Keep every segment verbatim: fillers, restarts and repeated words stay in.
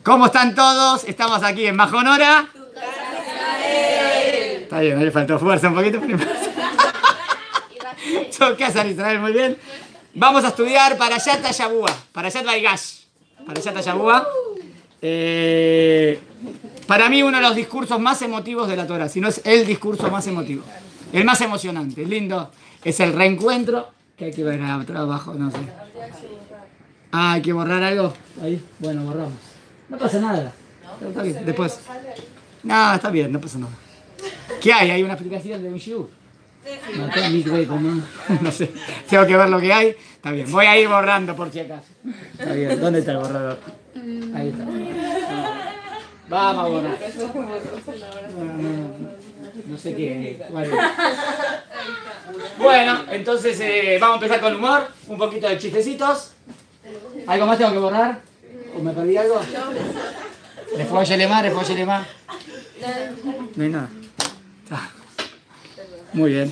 ¿Cómo están todos? Estamos aquí en Majonora. Está bien, ahí le faltó fuerza un poquito. Yo casa de Israel, muy bien. Vamos a estudiar Parashat Shavua, Parashat Vaigash. Parashat Shavua. Eh, para mí uno de los discursos más emotivos de la Torah, si no es el discurso más emotivo. El más emocionante, el lindo. Es el reencuentro. Que hay que ver abajo, no sé. Ah, hay que borrar algo. Ahí, bueno, borramos. No pasa nada. Está bien, después. No, está bien, no pasa nada. ¿Qué hay? ¿Hay una explicación de un shiur? No, no, no sé. Tengo que ver lo que hay. Está bien, voy a ir borrando por si acaso. Está bien, ¿dónde está el borrador? Ahí está. Vamos a borrar. No, no, no, no sé qué. Bueno, bueno entonces eh, vamos a empezar con humor. Un poquito de chistecitos. ¿Algo más tengo que borrar? ¿O me perdí algo? Refóllele más, refóllele más. No hay nada. Está. Muy bien.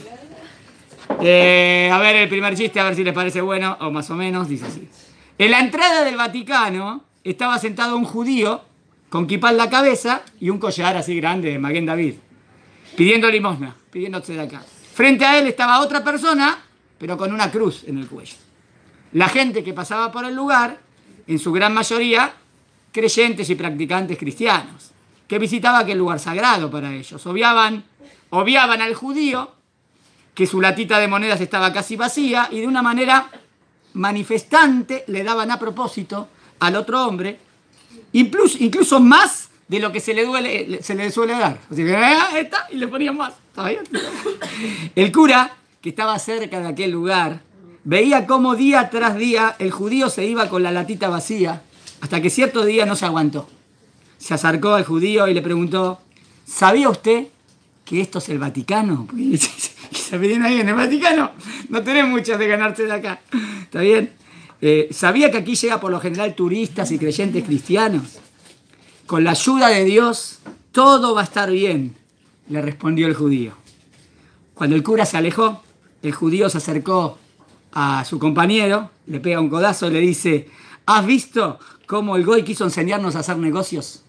Eh, a ver el primer chiste, a ver si les parece bueno o más o menos. Dice así. En la entrada del Vaticano estaba sentado un judío con kipá en la cabeza y un collar así grande de Maguen David, pidiendo limosna, pidiéndose de acá. Frente a él estaba otra persona, pero con una cruz en el cuello. La gente que pasaba por el lugar, en su gran mayoría, creyentes y practicantes cristianos, que visitaba aquel lugar sagrado para ellos. Obviaban, obviaban al judío, que su latita de monedas estaba casi vacía, y de una manera manifestante le daban a propósito al otro hombre, incluso, incluso más de lo que se le, duele, se le suele dar. Así que, ah, está, y le ponían más. ¿Está bien? El cura, que estaba cerca de aquel lugar, veía cómo día tras día el judío se iba con la latita vacía, hasta que cierto día no se aguantó. Se acercó al judío y le preguntó, ¿sabía usted que esto es el Vaticano? Porque se pedían ahí en el Vaticano. No tenés muchas de ganarse de acá. ¿Está bien? Eh, ¿Sabía que aquí llega por lo general turistas y creyentes cristianos? Con la ayuda de Dios, todo va a estar bien, le respondió el judío. Cuando el cura se alejó, el judío se acercó a su compañero, le pega un codazo y le dice, ¿has visto cómo el Goy quiso enseñarnos a hacer negocios?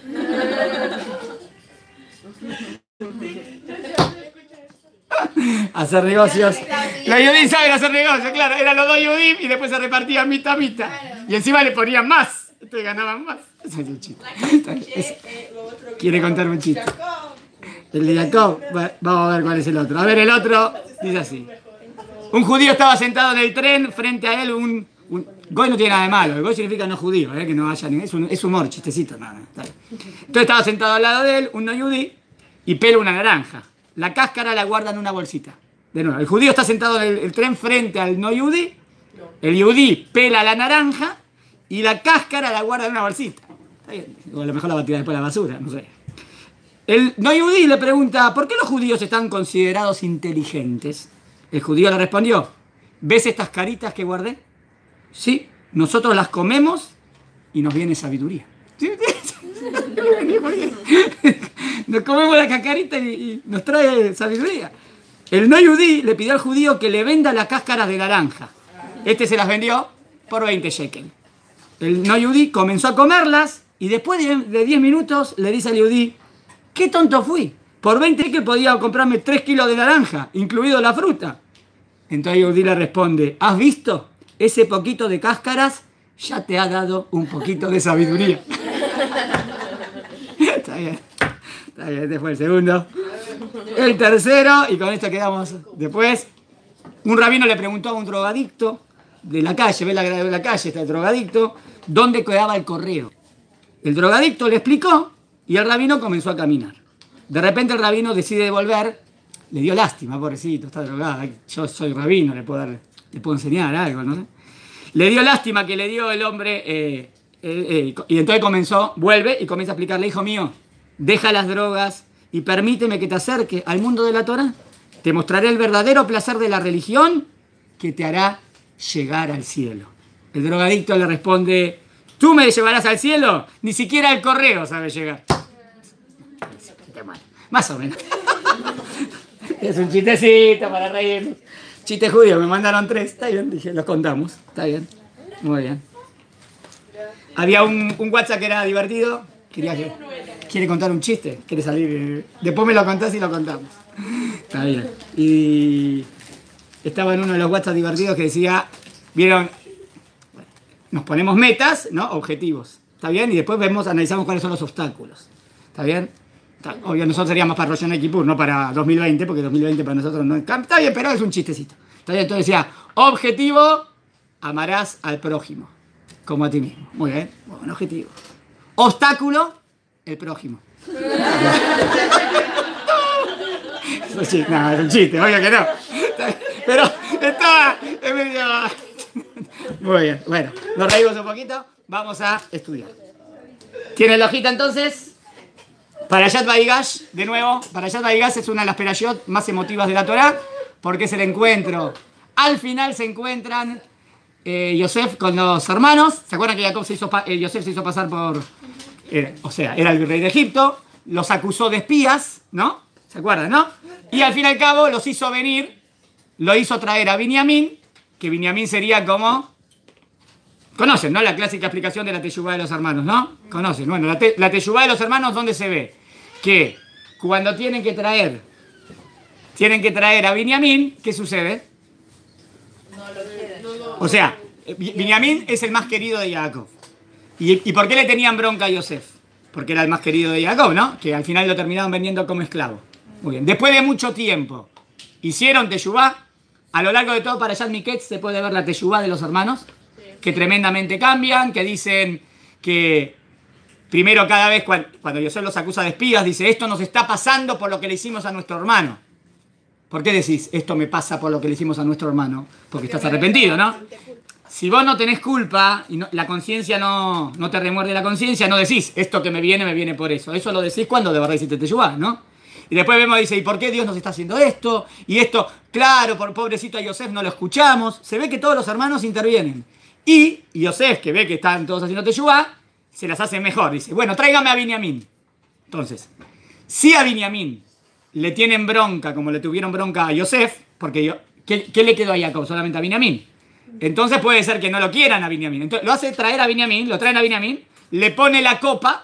Hacer negocios. Los judíos saben hacer negocios, claro. Eran los dos judíos y después se repartían mitad a mitad. Y encima le ponían más. Entonces ganaban más. Ese es el chiste. Es... ¿Quiere contar un chiste? El de Jacob. Bueno, vamos a ver cuál es el otro. A ver, el otro dice así. Un judío estaba sentado en el tren, frente a él un... un... Goy no tiene nada de malo. El goy significa no judío, ¿eh? Que no haya ni... es, un... es humor, chistecito, nada. Está bien. Entonces estaba sentado al lado de él un no judí y pela una naranja. La cáscara la guarda en una bolsita. De nuevo, el judío está sentado en el, el tren frente al no yudí. El judí pela la naranja y la cáscara la guarda en una bolsita. Está bien. O a lo mejor la va a tirar después a la basura, no sé. El no yudí le pregunta, ¿por qué los judíos están considerados inteligentes? El judío le respondió, ¿ves estas caritas que guardé? Sí, nosotros las comemos y nos viene sabiduría. Nos comemos la cacarita y, y nos trae sabiduría. El no yudí le pidió al judío que le venda las cáscaras de naranja. Este se las vendió por veinte shekel. El no yudí comenzó a comerlas y después de diez minutos le dice al yudí, ¿qué tonto fui? Por veinte shekel podía comprarme tres kilos de naranja, incluido la fruta. Entonces el yudí le responde, ¿has visto? Ese poquito de cáscaras ya te ha dado un poquito de sabiduría. Está bien. Está bien, este fue el segundo. El tercero, y con esto quedamos después. Un rabino le preguntó a un drogadicto de la calle, ve la, ve la calle, está el drogadicto, dónde quedaba el correo. El drogadicto le explicó y el rabino comenzó a caminar. De repente el rabino decide devolver, le dio lástima, pobrecito, está drogado. Yo soy rabino, le puedo, dar, le puedo enseñar algo, no sé. Le dio lástima que le dio el hombre, eh, eh, eh, y entonces comenzó, vuelve y comienza a explicarle, hijo mío, deja las drogas y permíteme que te acerque al mundo de la Torah. Te mostraré el verdadero placer de la religión que te hará llegar al cielo. El drogadicto le responde, ¿tú me llevarás al cielo? Ni siquiera el correo sabe llegar. Más o menos. Es un chistecito para reírnos. Chiste judío, me mandaron tres. Está bien, dije, los contamos. Está bien. Muy bien. Había un, un WhatsApp que era divertido. Quería que, ¿quiere contar un chiste? ¿Quiere salir? Después me lo contás y lo contamos. Está bien. Y estaba en uno de los WhatsApp divertidos que decía, vieron, nos ponemos metas, ¿no? Objetivos. ¿Está bien? Y después vemos, analizamos cuáles son los obstáculos. ¿Está bien? Está, obvio, nosotros seríamos para Rosh Kipur, no para dos mil veinte, porque dos mil veinte para nosotros no... Está bien, pero es un chistecito. ¿Está bien? Entonces decía, objetivo, amarás al prójimo, como a ti mismo. Muy bien, buen objetivo. Obstáculo, el prójimo. Sí, no, es un chiste, obvio que no. Pero estaba... Es medio... Muy bien, bueno, nos reímos un poquito, vamos a estudiar. ¿Tienen la hojita entonces? Parashat Vaigash, de nuevo, Parashat Vaigash es una de las perashot más emotivas de la Torá, porque es el encuentro. Al final se encuentran eh, Yosef con los hermanos. ¿Se acuerdan que Jacob se hizo eh, Yosef se hizo pasar por... Eh, o sea, era el rey de Egipto, los acusó de espías, ¿no? ¿Se acuerdan, no? Y al fin y al cabo los hizo venir, lo hizo traer a Binyamin, que Binyamin sería como... Conocen, ¿no? La clásica explicación de la teyubá de los hermanos, ¿no? Conocen. Bueno, la, te, la teyubá de los hermanos, ¿dónde se ve? Que cuando tienen que traer, tienen que traer a Binyamin, ¿qué sucede? No lo quieren. O sea, Binyamin es el más querido de Jacob. ¿Y, ¿Y por qué le tenían bronca a Yosef? Porque era el más querido de Jacob, ¿no? Que al final lo terminaron vendiendo como esclavo. Muy bien. Después de mucho tiempo, hicieron teyubá. A lo largo de todo Parashat Miketz se puede ver la teyubá de los hermanos, que tremendamente cambian, que dicen que primero cada vez cuando, cuando Yosef los acusa de espías, dice, esto nos está pasando por lo que le hicimos a nuestro hermano. ¿Por qué decís, esto me pasa por lo que le hicimos a nuestro hermano? Porque estás arrepentido, ¿no? Si vos no tenés culpa y no, la conciencia no, no te remuerde la conciencia, no decís, esto que me viene, me viene por eso. Eso lo decís cuando de verdad hiciste teyubá, ¿no? Y después vemos, dice, ¿y por qué Dios nos está haciendo esto? Y esto, claro, por pobrecito a Yosef no lo escuchamos. Se ve que todos los hermanos intervienen. Y Yosef, que ve que están todos haciendo teyubá, se las hace mejor. Dice, bueno, tráigame a Binyamin. Entonces, si a Binyamin le tienen bronca, como le tuvieron bronca a Yosef, porque yo, ¿qué, ¿qué le quedó a Jacob? Solamente a Binyamin. Entonces puede ser que no lo quieran a Binyamin. Entonces lo hace traer a Binyamin, lo traen a Binyamin, le pone la copa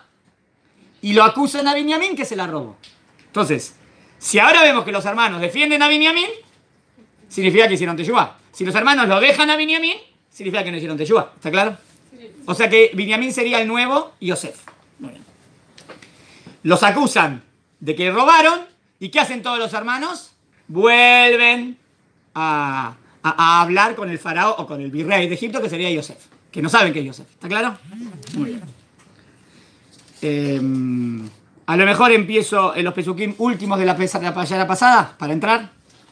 y lo acusan a Binyamin que se la robó. Entonces, si ahora vemos que los hermanos defienden a Binyamin, significa que hicieron teyubá. Si los hermanos lo dejan a Binyamin, significa que no hicieron teyubá. ¿Está claro? O sea que Binyamin sería el nuevo Yosef. Muy bien. Los acusan de que robaron. ¿Y qué hacen todos los hermanos? Vuelven a, a, a hablar con el faraón o con el virrey de Egipto, que sería Yosef. Que no saben que es Yosef. ¿Está claro? Muy bien. Eh, a lo mejor empiezo en los pesukim últimos de la payara pasada, para entrar.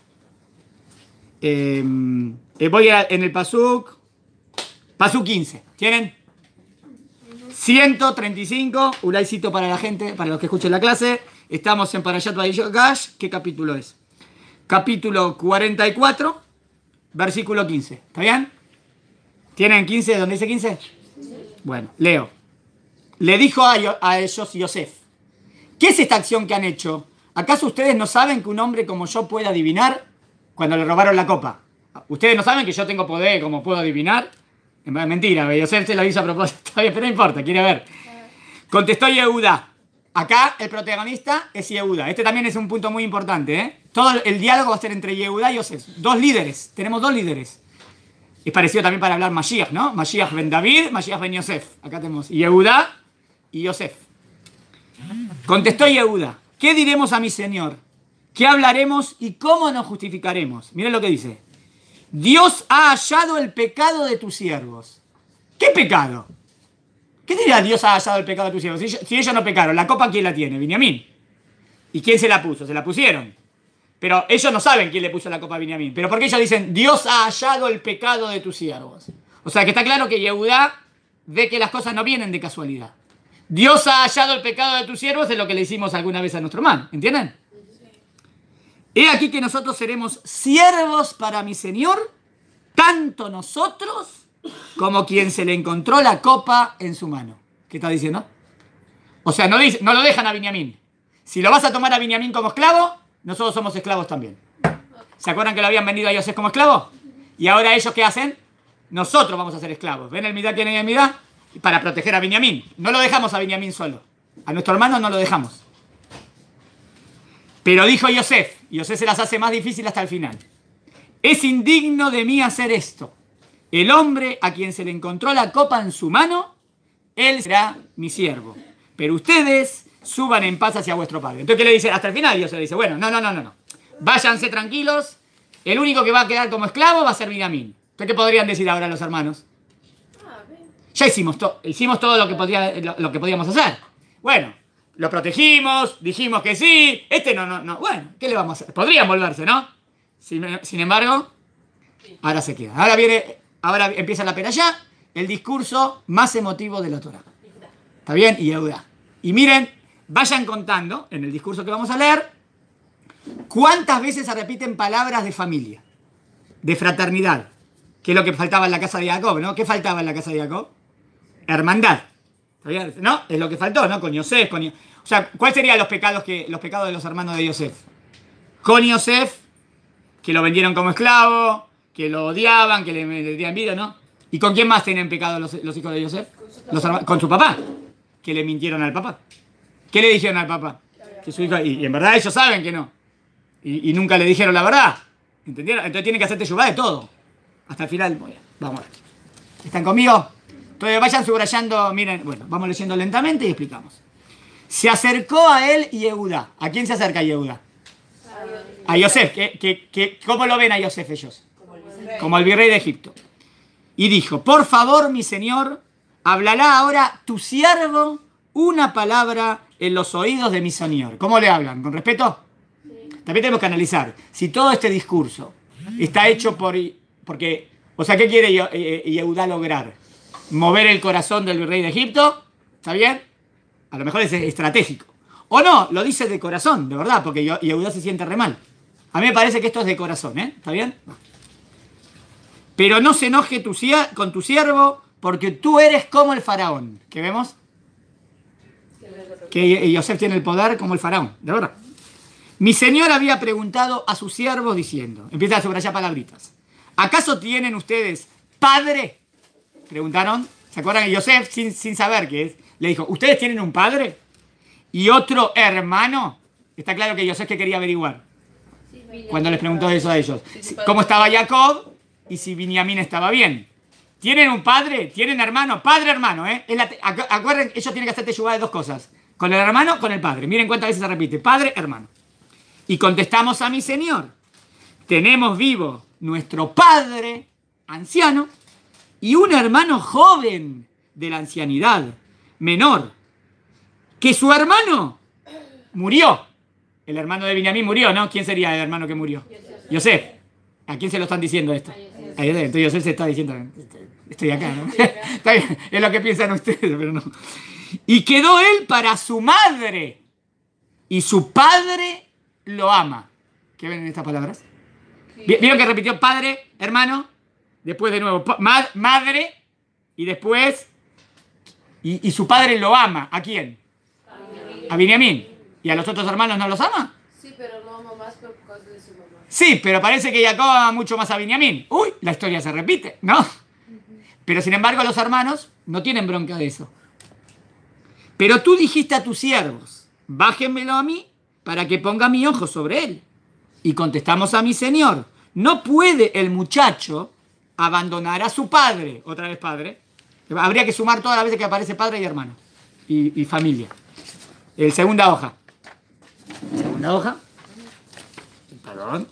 Eh, voy a, en el pasuk, pasuk quince. ¿Tienen? ciento treinta y cinco, Ulaicito para la gente, para los que escuchen la clase. Estamos en Parashat Vaigash. ¿Qué capítulo es? Capítulo cuarenta y cuatro, versículo quince. ¿Está bien? ¿Tienen quince? ¿Dónde dice quince? Bueno, leo. Le dijo a, a ellos Yosef, ¿qué es esta acción que han hecho? ¿Acaso ustedes no saben que un hombre como yo puede adivinar cuando le robaron la copa? ¿Ustedes no saben que yo tengo poder como puedo adivinar? Es mentira, Yosef se lo hizo a propósito, pero no importa, quiere ver. Contestó Yehuda. Acá el protagonista es Yehuda. Este también es un punto muy importante, ¿eh? Todo el diálogo va a ser entre Yehuda y Yosef. Dos líderes, tenemos dos líderes. Es parecido también para hablar Mashiach, ¿no? Mashiach ben David, Mashiach ben Yosef. Acá tenemos Yehuda y Yosef. Contestó Yehuda, ¿qué diremos a mi señor? ¿Qué hablaremos y cómo nos justificaremos? Miren lo que dice. Dios ha hallado el pecado de tus siervos. ¿Qué pecado? ¿Qué diría Dios ha hallado el pecado de tus siervos? Si ellos, si ellos no pecaron, ¿la copa quién la tiene? Binyamin. ¿Y quién se la puso? Se la pusieron. Pero ellos no saben quién le puso la copa a Binyamin. Pero ¿por qué ellos dicen, Dios ha hallado el pecado de tus siervos? O sea que está claro que Yehudá ve que las cosas no vienen de casualidad. Dios ha hallado el pecado de tus siervos es lo que le hicimos alguna vez a nuestro hermano. ¿Entienden? He aquí que nosotros seremos siervos para mi Señor, tanto nosotros como quien se le encontró la copa en su mano. ¿Qué está diciendo? O sea, no, dice, no lo dejan a Binyamin. Si lo vas a tomar a Binyamin como esclavo, nosotros somos esclavos también. ¿Se acuerdan que lo habían vendido a Yosef como esclavo? Y ahora ellos ¿qué hacen? Nosotros vamos a ser esclavos. ¿Ven el midá que no hay el midá? para proteger a Binyamin. No lo dejamos a Binyamin solo. A nuestro hermano no lo dejamos. Pero dijo Yosef, y Yosef se las hace más difícil hasta el final. Es indigno de mí hacer esto. El hombre a quien se le encontró la copa en su mano, él será mi siervo. Pero ustedes suban en paz hacia vuestro padre. Entonces, ¿qué le dice? Hasta el final Yosef le dice, bueno, no, no, no, no, no. Váyanse tranquilos. El único que va a quedar como esclavo va a ser Binyamin. Entonces, ¿qué podrían decir ahora los hermanos? Ya hicimos, to hicimos todo lo que, podía, lo, lo que podíamos hacer. Bueno, lo protegimos, dijimos que sí. Este no, no, no. Bueno, ¿qué le vamos a hacer? Podrían volverse, ¿no? Sin, sin embargo, ahora se queda. Ahora viene, ahora empieza la perashá, el discurso más emotivo de la Torá. ¿Está bien? Y Yehudá. Y miren, vayan contando en el discurso que vamos a leer, cuántas veces se repiten palabras de familia, de fraternidad, que es lo que faltaba en la casa de Jacob, ¿no? ¿Qué faltaba en la casa de Jacob? Hermandad. ¿Está bien? ¿No? Es lo que faltó, ¿no? Con Yosef, con... O sea, ¿cuáles serían los pecados, que, los pecados de los hermanos de Yosef? Con Yosef, que lo vendieron como esclavo, que lo odiaban, que le, le dieron vida, ¿no? ¿Y con quién más tienen pecado los, los hijos de Yosef? Con su, los, con su papá, que le mintieron al papá. ¿Qué le dijeron al papá? Que su hijo, y, y en verdad ellos saben que no. Y, y nunca le dijeron la verdad. ¿Entendieron? Entonces tienen que hacerte yubá de todo. Hasta el final, muy bien, vamos a ver. ¿Están conmigo? Entonces vayan subrayando, miren, bueno, vamos leyendo lentamente y explicamos. Se acercó a él Yehudá. ¿A quién se acerca Yehudá? A Yosef. ¿Qué, qué, qué, ¿Cómo lo ven a Yosef ellos? Como el, Como el virrey de Egipto. Y dijo, por favor, mi señor, hablará ahora tu siervo una palabra en los oídos de mi señor. ¿Cómo le hablan? ¿Con respeto? Sí. También tenemos que analizar si todo este discurso está hecho por... porque, o sea, ¿qué quiere Yehudá lograr? ¿Mover el corazón del virrey de Egipto? ¿Está bien? A lo mejor es estratégico. O no, lo dice de corazón, de verdad, porque Yehudá se siente re mal. A mí me parece que esto es de corazón, ¿eh? ¿Está bien? Pero no se enoje tu, con tu siervo, porque tú eres como el faraón. ¿Qué vemos? Que Yosef tiene el poder como el faraón, de verdad. Mi señor había preguntado a sus siervos diciendo, empieza a subrayar palabritas. ¿Acaso tienen ustedes padre? Preguntaron. ¿Se acuerdan que Yosef, sin, sin saber qué es, le dijo, ¿ustedes tienen un padre? ¿Y otro hermano? Está claro que Yosef que quería averiguar. Cuando les preguntó eso a ellos. ¿Cómo estaba Jacob? Y si Binyamin estaba bien. ¿Tienen un padre? ¿Tienen hermano? Padre, hermano, ¿eh? La, acuerden, ellos tienen que hacer teshuvá de dos cosas. Con el hermano, con el padre. Miren cuántas veces se repite. Padre, hermano. Y contestamos a mi señor. Tenemos vivo nuestro padre anciano y un hermano joven de la ancianidad, menor, que su hermano murió. El hermano de Binyamin murió, ¿no? ¿Quién sería el hermano que murió? Yosef. ¿A quién se lo están diciendo esto? A Yosef. Entonces Yosef se está diciendo, estoy acá, ¿no? Está bien, es lo que piensan ustedes, pero no. Y quedó él para su madre, y su padre lo ama. ¿Qué ven en estas palabras? ¿Vieron que repitió padre, hermano? Después de nuevo, ma madre, y después, y, y su padre lo ama. ¿A quién? A Binyamin. ¿Y a los otros hermanos no los ama? Sí, pero lo ama más por causa de su mamá. Sí, pero parece que Jacob ama mucho más a Binyamin. Uy, la historia se repite, ¿no? Pero sin embargo los hermanos no tienen bronca de eso. Pero tú dijiste a tus siervos, bájenmelo a mí para que ponga mi ojo sobre él. Y contestamos a mi señor, no puede el muchacho abandonar a su padre. Otra vez padre. Habría que sumar todas las veces que aparece padre y hermano. Y, y familia. El segunda hoja. Segunda hoja. Perdón.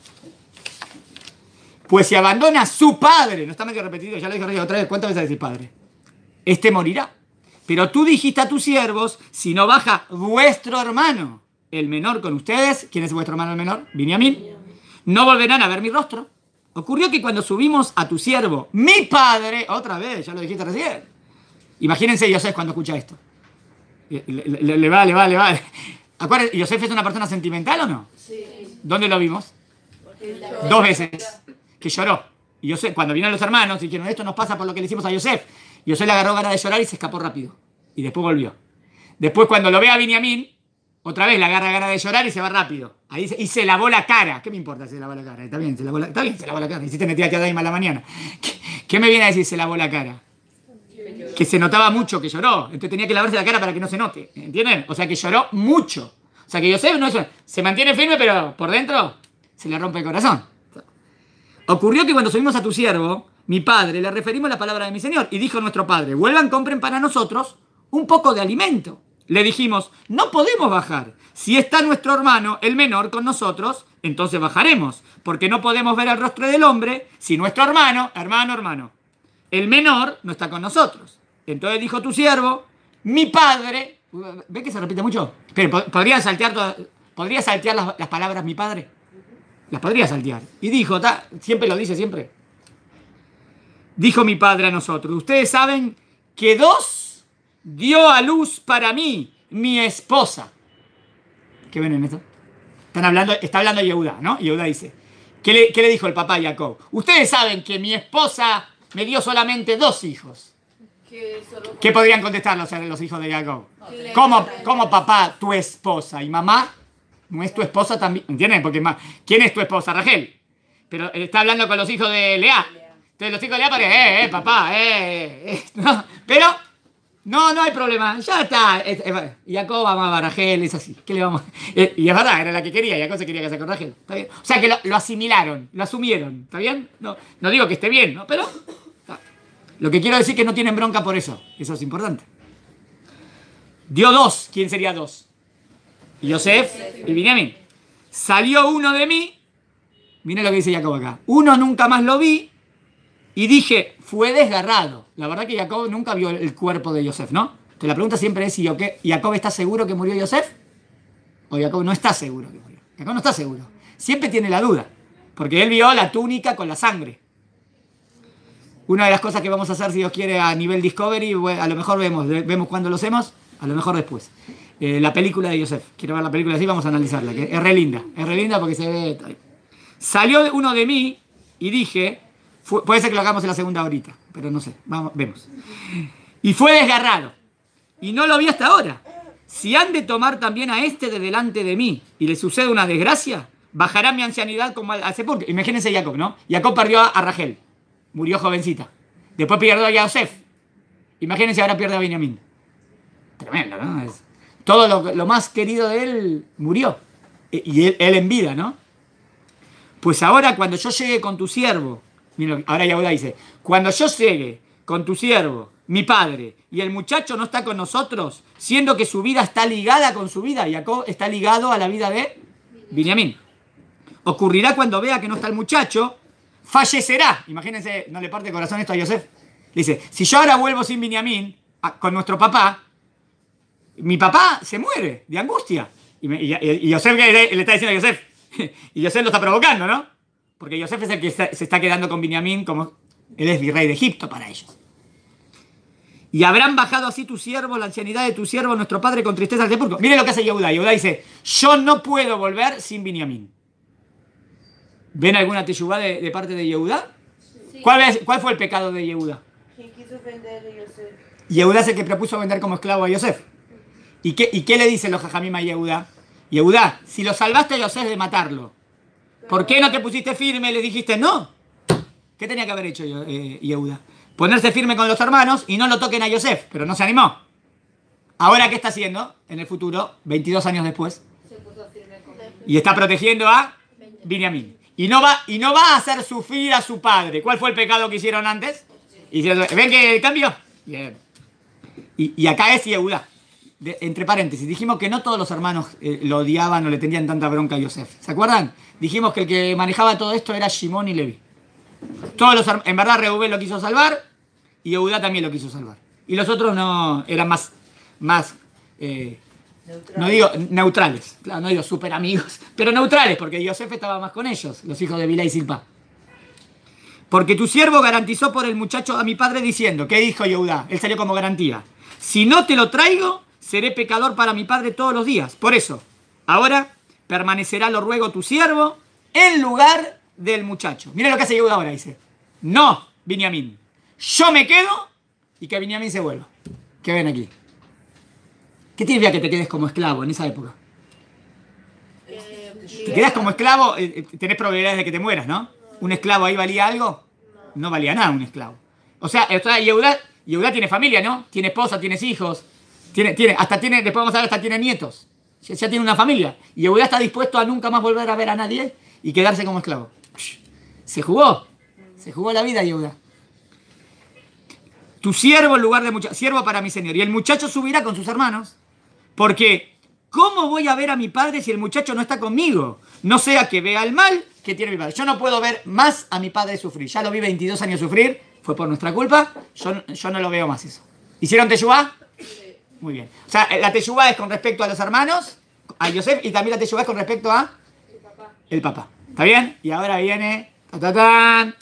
Pues si abandona a su padre, no está medio repetido, ya lo dije otra vez, ¿cuántas veces decís padre? Este morirá. Pero tú dijiste a tus siervos, si no baja vuestro hermano, el menor con ustedes, ¿quién es vuestro hermano el menor? Binyamin. No volverán a ver mi rostro. Ocurrió que cuando subimos a tu siervo, mi padre, otra vez, ya lo dijiste recién. Imagínense Yosef cuando escucha esto. Le, le, le va, le va, le va. Acuérdense, ¿Yosef es una persona sentimental o no? Sí. ¿Dónde lo vimos? Dos veces. Que lloró. Y Yosef, cuando vinieron los hermanos, dijeron, esto nos pasa por lo que le hicimos a Yosef. Y Yosef le agarró ganas de llorar y se escapó rápido. Y después volvió. Después cuando lo ve a Binyamin, otra vez le agarra ganas de llorar y se va rápido. Ahí se, y se lavó la cara. ¿Qué me importa si se lavó la cara? Está bien, se lavó la, está bien, se lavó la cara. Hiciste metida a Daima a la mañana. ¿Qué, ¿Qué me viene a decir se lavó la cara? que se notaba mucho que lloró. Entonces tenía que lavarse la cara para que no se note. ¿Entienden? O sea que lloró mucho. O sea que Yosef no es, se mantiene firme, pero por dentro se le rompe el corazón. Ocurrió que cuando subimos a tu siervo, mi padre, le referimos la palabra de mi señor. Y dijo nuestro padre, vuelvan, compren para nosotros un poco de alimento. Le dijimos, no podemos bajar. Si está nuestro hermano, el menor, con nosotros, entonces bajaremos. Porque no podemos ver el rostro del hombre si nuestro hermano, hermano, hermano, el menor no está con nosotros. Entonces dijo tu siervo, mi padre... ¿Ve que se repite mucho? Pero, ¿podría saltear, toda, ¿podría saltear las, las palabras mi padre? Las podría saltear. Y dijo, ta, siempre lo dice, siempre. Dijo mi padre a nosotros, ustedes saben que dos dio a luz para mí, mi esposa. ¿Qué ven en esto? Están hablando, está hablando Yehuda, ¿no? Yehuda dice, ¿qué le, ¿qué le dijo el papá a Jacob? Ustedes saben que mi esposa me dio solamente dos hijos. ¿Qué podrían contestar los, los hijos de Jacob? ¿Cómo, ¿Cómo papá, tu esposa? ¿Y mamá? ¿No es tu esposa también? ¿Entienden? Porque ¿quién es tu esposa? Rachel. Pero está hablando con los hijos de Lea. Entonces los hijos de Lea parecen, eh, eh, papá, eh, eh. No, pero no, no hay problema. Ya está. Eh, eh, Jacob amaba a Rachel, es así. ¿Qué le vamos? Eh, y es verdad, era la que quería. Jacob se quería casar con Rachel. ¿Está bien? O sea que lo, lo asimilaron, lo asumieron. ¿Está bien? No, no digo que esté bien, ¿no? Pero... Lo que quiero decir es que no tienen bronca por eso. Eso es importante. Dio dos. ¿Quién sería dos? Yosef y Binyamin. Salió uno de mí. Miren lo que dice Jacob acá. Uno nunca más lo vi. Y dije, fue desgarrado. La verdad que Jacob nunca vio el cuerpo de Yosef, ¿no? Entonces la pregunta siempre es si Jacob está seguro que murió Yosef. O Jacob no está seguro que murió. Jacob no está seguro. Siempre tiene la duda. Porque él vio la túnica con la sangre. Una de las cosas que vamos a hacer, si Dios quiere, a nivel Discovery, a lo mejor vemos, vemos cuando lo hacemos, a lo mejor después. Eh, la película de Yosef. Quiero ver la película así, vamos a analizarla, que es re linda. Es re linda porque se ve... Salió uno de mí y dije, fue, puede ser que lo hagamos en la segunda horita, pero no sé, vamos, vemos. Y fue desgarrado. Y no lo vi hasta ahora. Si han de tomar también a este de delante de mí y le sucede una desgracia, bajará mi ancianidad como al, al sepulcro. Imagínense Jacob, ¿no? Jacob perdió a, a Rachel. Murió jovencita. Después perdió a Yosef. Imagínense ahora pierde a Binyamin. Tremendo, ¿no? Es, todo lo, lo más querido de él murió. Y él, él en vida, ¿no? Pues ahora cuando yo llegue con tu siervo, mira, ahora Yehuda dice, cuando yo llegue con tu siervo, mi padre, y el muchacho no está con nosotros, siendo que su vida está ligada con su vida, Jacob está ligado a la vida de Binyamin. Ocurrirá cuando vea que no está el muchacho, fallecerá. Imagínense, no le parte el corazón esto a Yosef. Le dice, si yo ahora vuelvo sin Binyamin, a, con nuestro papá, mi papá se muere de angustia. Y, me, y, y Yosef le, le está diciendo a Yosef, y Yosef lo está provocando, ¿no? Porque Yosef es el que está, se está quedando con Binyamin como él es virrey de Egipto para ellos. Y habrán bajado así tu siervo, la ancianidad de tu siervo, nuestro padre, con tristeza al sepulcro. Miren lo que hace Yehuda. Yehuda dice, yo no puedo volver sin Binyamin. ¿Ven alguna teshuvá de, de parte de Yehuda? Sí. ¿Cuál, ¿Cuál fue el pecado de Yehuda? ¿Quién quiso vender a Yosef? Yehuda es el que propuso vender como esclavo a Yosef. ¿Y qué, y qué le dicen los jajamim a Yehuda? Yehuda, si lo salvaste a Yosef de matarlo, ¿por qué no te pusiste firme y le dijiste no? ¿Qué tenía que haber hecho eh, Yehuda? Ponerse firme con los hermanos y no lo toquen a Yosef, pero no se animó. ¿Ahora qué está haciendo en el futuro, veintidós años después? Se puso firme con él. Y está protegiendo a Binyamin. Y no, va, y no va a hacer sufrir a su padre. ¿Cuál fue el pecado que hicieron antes? Hicieron, ¿ven que el cambio? Bien. Y, y acá es Yehuda. De, entre paréntesis, dijimos que no todos los hermanos eh, lo odiaban o le tenían tanta bronca a Yosef. ¿Se acuerdan? Dijimos que el que manejaba todo esto era Shimón y Levi. Todos los, en verdad Reubén lo quiso salvar y Yehuda también lo quiso salvar. Y los otros no eran más, más eh, no digo neutrales, claro, no digo súper amigos, pero neutrales, porque Yosef estaba más con ellos, los hijos de Bilá y Silpa. Porque tu siervo garantizó por el muchacho a mi padre diciendo, ¿qué dijo Yehuda? Él salió como garantía. Si no te lo traigo, seré pecador para mi padre todos los días. Por eso, ahora permanecerá, lo ruego, tu siervo en lugar del muchacho. Miren lo que hace Yehuda ahora, dice. No, Binyamin. Yo me quedo y que Binyamin se vuelva. ¿Qué ven aquí? ¿Qué te diría que te quedes como esclavo en esa época? Eh, te quedas como esclavo, eh, tenés probabilidades de que te mueras, ¿no? ¿Un esclavo ahí valía algo? No valía nada un esclavo. O sea, Yehuda Yehuda tiene familia, ¿no? Tiene esposa, tiene hijos. Tiene, tiene, hasta tiene, después vamos a ver, hasta tiene nietos. Ya, ya tiene una familia. Y Yehuda está dispuesto a nunca más volver a ver a nadie y quedarse como esclavo. Se jugó. Se jugó la vida, Yehuda. Tu siervo en lugar de muchacho. Siervo para mi señor. Y el muchacho subirá con sus hermanos. Porque, ¿cómo voy a ver a mi padre si el muchacho no está conmigo? No sea que vea el mal que tiene mi padre. Yo no puedo ver más a mi padre sufrir. Ya lo vi veintidós años sufrir. Fue por nuestra culpa. Yo, yo no lo veo más eso. ¿Hicieron teshuvá? Muy bien. O sea, la teshuvá es con respecto a los hermanos, a Yosef, y también la teshuvá es con respecto a el papá. El papá. ¿Está bien? Y ahora viene... Ta, ta, ta.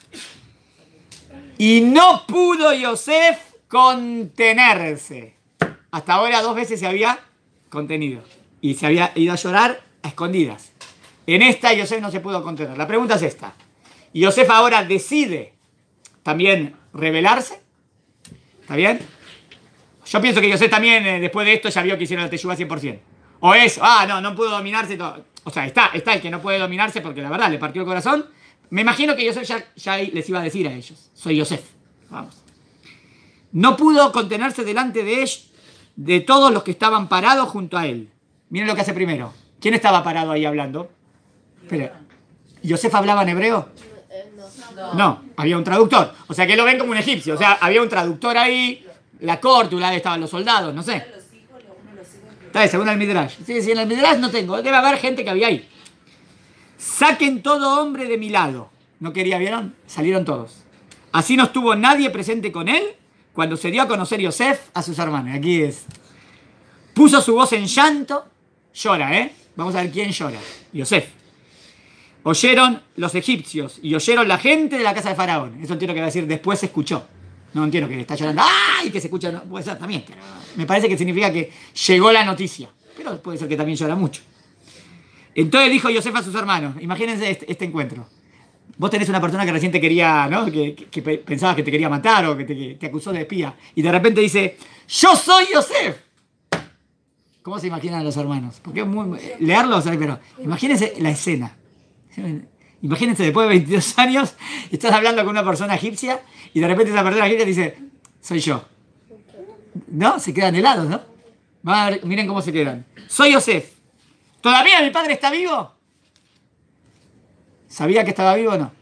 Y no pudo Yosef contenerse. Hasta ahora dos veces se había contenido. Y se había ido a llorar a escondidas. En esta Yosef no se pudo contener. La pregunta es esta. Yosef ahora decide también rebelarse. ¿Está bien? Yo pienso que Yosef también, eh, después de esto, ya vio que hicieron la teshuvá cien por ciento. O es, ah, no, no pudo dominarse. Todo. O sea, está, está el que no puede dominarse porque la verdad le partió el corazón. Me imagino que Yosef ya, ya les iba a decir a ellos. Soy Yosef. Vamos. No pudo contenerse delante de ellos, de todos los que estaban parados junto a él. Miren lo que hace primero. ¿Quién estaba parado ahí hablando? Espera. ¿Yosef hablaba en hebreo? No. No, había un traductor. O sea que lo ven como un egipcio. O sea, había un traductor ahí, la corte, un lado estaban los soldados, no sé. Está bien, según el Midrash. Sí, sí, en el Midrash no tengo. Debe haber gente que había ahí. Saquen todo hombre de mi lado. ¿No quería, vieron? Salieron todos. Así no estuvo nadie presente con él cuando se dio a conocer Yosef a sus hermanos. Aquí es. Puso su voz en llanto. Llora, ¿eh? Vamos a ver quién llora. Yosef. Oyeron los egipcios y oyeron la gente de la casa de Faraón. Eso entiendo que va a decir después se escuchó. No entiendo que está llorando. ¡Ay! Que se escucha. No, puede ser también. Pero me parece que significa que llegó la noticia. Pero puede ser que también llora mucho. Entonces dijo Yosef a sus hermanos. Imagínense este, este encuentro. Vos tenés una persona que recién te quería, ¿no? Que, que, que pensabas que te quería matar o que te, que te acusó de espía. Y de repente dice, ¡yo soy Yosef! ¿Cómo se imaginan los hermanos? Porque es muy... Leerlo, ¿sabes? Pero imagínense la escena. Imagínense, después de veintidós años, estás hablando con una persona egipcia y de repente esa persona egipcia dice, soy yo. ¿No? Se quedan helados, ¿no? Van a ver, miren cómo se quedan. Soy Yosef. ¿Todavía mi padre está vivo? ¿Sabía que estaba vivo o no?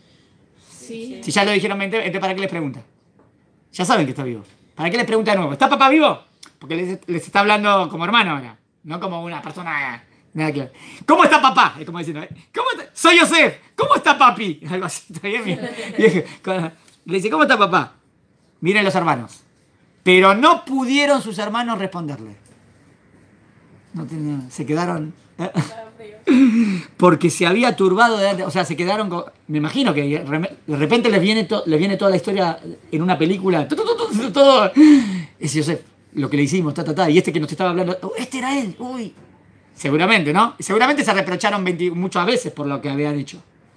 Sí. Si ya lo dijeron veinte veces, entonces ¿para qué les pregunta? Ya saben que está vivo. ¿Para qué les pregunta de nuevo? ¿Está papá vivo? Porque les, les está hablando como hermano ahora, no como una persona... Nada que ver. ¿Cómo está papá? Es como diciendo, ¿eh? ¿Cómo está? Soy Yosef. ¿Cómo está papi? Algo así, ¿está bien? Le dice, ¿cómo está papá? Miren los hermanos. Pero no pudieron sus hermanos responderle. No tenían, se quedaron... Porque se había turbado delante, o sea, se quedaron con, me imagino que de repente les viene, to, les viene toda la historia en una película, todo, todo, todo, todo. Es Yosef, lo que le hicimos, ta, ta, ta, y este que nos estaba hablando, oh, este era él, uy. Seguramente, ¿no? Seguramente se reprocharon veinte, muchas veces por lo que habían dicho.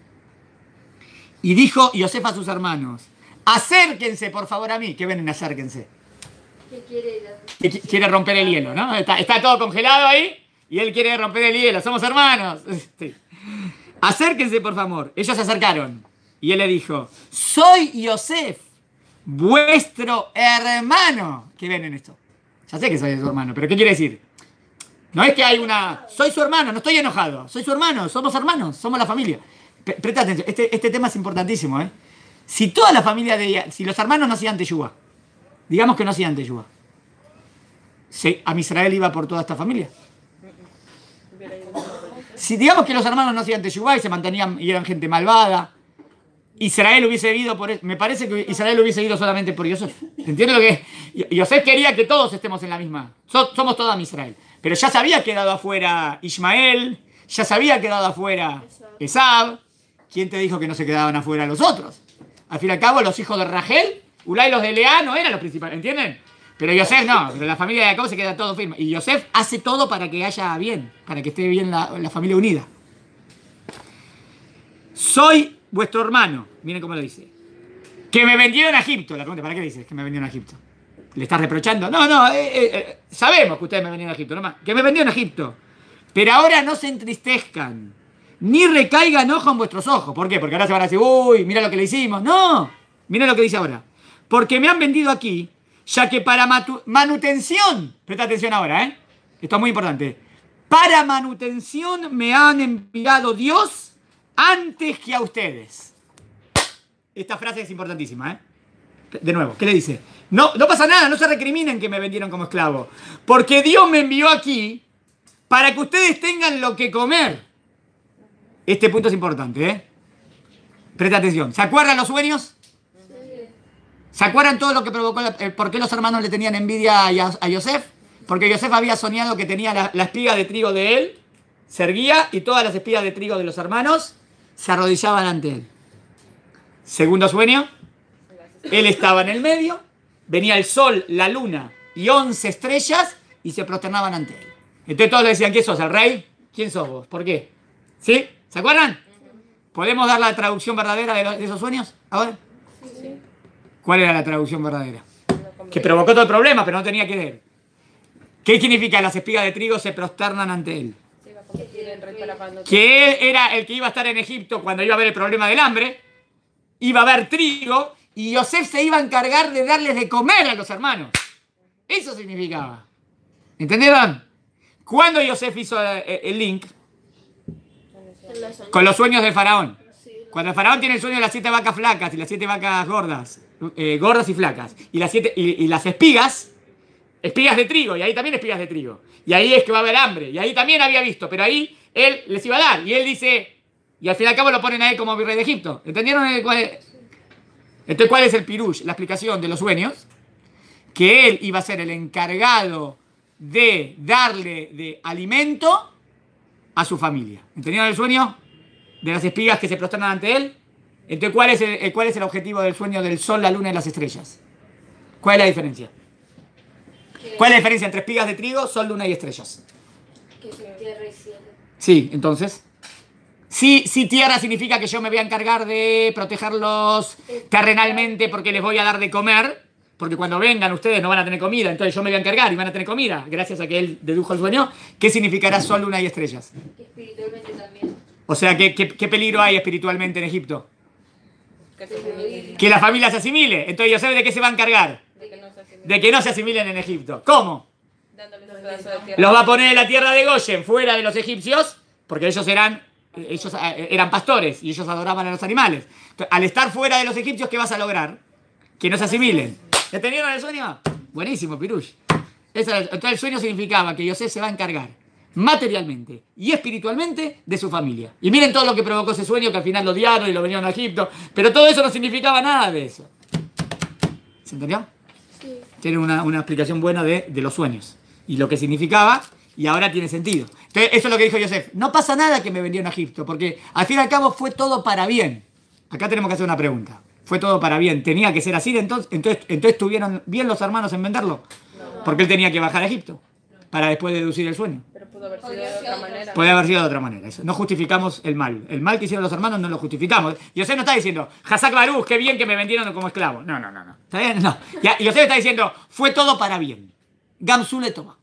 Y dijo Yosef a sus hermanos, acérquense por favor a mí. ¿Qué ven en acérquense? ¿Qué quiere? Que quiere romper el hielo, ¿no? Está, está todo congelado ahí y él quiere romper el hielo. Somos hermanos. Sí. Acérquense por favor. Ellos se acercaron y él le dijo, soy Yosef, vuestro hermano. ¿Qué ven en esto? Ya sé que soy su hermano, pero ¿qué quiere decir? No es que hay una... Soy su hermano, no estoy enojado. Soy su hermano, somos hermanos, somos la familia. Presta atención, este, este tema es importantísimo, ¿eh? Si toda la familia de... Si los hermanos no hacían teshuvá, digamos que no hacían teshuvá, ¿sí? ¿A Israel iba por toda esta familia? Si digamos que los hermanos no hacían teshuvá y se mantenían y eran gente malvada, Israel hubiese ido por... Me parece que Israel hubiese ido solamente por Yosef. ¿Entiendes lo que es? Yosef quería que todos estemos en la misma. So, somos toda Israel. Pero ya se había quedado afuera Ismael, ya se había quedado afuera Esab. ¿Quién te dijo que no se quedaban afuera los otros? Al fin y al cabo, los hijos de Rachel, Ulay y los de Lea no eran los principales, ¿entienden? Pero Yosef no, pero la familia de Jacob se queda todo firme. Y Yosef hace todo para que haya bien, para que esté bien la, la familia unida. Soy vuestro hermano, miren cómo lo dice. Que me vendieron a Egipto. La pregunta, ¿para qué dices que me vendieron a Egipto? ¿Le estás reprochando? No, no, eh, eh, sabemos que ustedes me vendieron a Egipto, nomás. Que me vendieron a Egipto. Pero ahora no se entristezcan, ni recaigan ojo en vuestros ojos. ¿Por qué? Porque ahora se van a decir, uy, mira lo que le hicimos. No, mira lo que dice ahora. Porque me han vendido aquí ya que para manutención, presta atención ahora, ¿eh? Esto es muy importante. Para manutención me han enviado Dios antes que a ustedes. Esta frase es importantísima, ¿eh? De nuevo, ¿qué le dice? No, no pasa nada, no se recriminen que me vendieron como esclavo. Porque Dios me envió aquí para que ustedes tengan lo que comer. Este punto es importante, ¿eh? Presta atención. ¿Se acuerdan los sueños? ¿Se acuerdan todo lo que provocó, la, eh, por qué los hermanos le tenían envidia a, a Yosef? Porque Yosef había soñado que tenía la, la espiga de trigo de él, se erguía y todas las espigas de trigo de los hermanos se arrodillaban ante él. Segundo sueño, él estaba en el medio, venía el sol, la luna y once estrellas y se prosternaban ante él. Entonces todos le decían, ¿quién sos, el rey? ¿Quién sos vos? ¿Por qué? ¿Sí? ¿Se acuerdan? ¿Podemos dar la traducción verdadera de, los, de esos sueños ahora? Sí. ¿Cuál era la traducción verdadera? Que provocó todo el problema, pero no tenía que ver. ¿Qué significa? Las espigas de trigo se prosternan ante él. Que él era el que iba a estar en Egipto cuando iba a haber el problema del hambre, iba a haber trigo y Yosef se iba a encargar de darles de comer a los hermanos. Eso significaba. ¿Entendieron? ¿Cuándo Yosef hizo el link? Con los sueños del faraón. Cuando el faraón tiene el sueño de las siete vacas flacas y las siete vacas gordas, eh, gordas y flacas, y las, siete, y, y las espigas, espigas de trigo, y ahí también espigas de trigo. Y ahí es que va a haber hambre. Y ahí también había visto, pero ahí él les iba a dar. Y él dice, y al fin y al cabo lo ponen a él como virrey de Egipto. ¿Entendieron? El, cuál es? Entonces, ¿cuál es el pirush? La explicación de los sueños. Que él iba a ser el encargado de darle de alimento a su familia. ¿Entendieron el sueño? De las espigas que se prosternan ante él. Entonces, ¿cuál es el, cuál es el objetivo del sueño del sol, la luna y las estrellas? ¿Cuál es la diferencia? ¿Cuál es la diferencia entre espigas de trigo, sol, luna y estrellas? Que tierra y cielo. Sí, entonces. Sí, sí, tierra significa que yo me voy a encargar de protegerlos terrenalmente porque les voy a dar de comer. Porque cuando vengan ustedes no van a tener comida, entonces yo me voy a encargar y van a tener comida, gracias a que él dedujo el sueño. ¿Qué significará sol, luna y estrellas? Que espiritualmente también. O sea, ¿qué, qué, qué peligro hay espiritualmente en Egipto? Que se asimile. Que la familia se asimile. Entonces, ¿Yosef de qué se va a encargar? De que no se asimile. De que no se asimilen en Egipto. ¿Cómo? Dándoles un pedazo de tierra. Los va a poner en la tierra de Goyen, fuera de los egipcios, porque ellos eran, ellos eran pastores y ellos adoraban a los animales. Entonces, al estar fuera de los egipcios, ¿qué vas a lograr? Que no se asimilen. ¿Entendieron el sueño? Buenísimo, Pirush. Entonces el sueño significaba que Yosef se va a encargar materialmente y espiritualmente de su familia. Y miren todo lo que provocó ese sueño, que al final lo odiaron y lo venían a Egipto. Pero todo eso no significaba nada de eso. ¿Se entendió? Sí. Tiene una, una explicación buena de, de los sueños. Y lo que significaba, y ahora tiene sentido. Entonces, eso es lo que dijo Yosef. No pasa nada que me vendieron a Egipto, porque al fin y al cabo fue todo para bien. Acá tenemos que hacer una pregunta. Fue todo para bien. ¿Tenía que ser así? Entonces, entonces, entonces ¿estuvieron bien los hermanos en venderlo? No. Porque él tenía que bajar a Egipto para después deducir el sueño. Pero pudo haber sido de otra manera. Puede haber sido de otra manera. Eso. No justificamos el mal. El mal que hicieron los hermanos no lo justificamos. Yosef no está diciendo, Hazak Baruch, qué bien que me vendieron como esclavo. No, no, no. no. ¿Está bien? No. Y Yosef está diciendo, fue todo para bien. Gamsule Tova.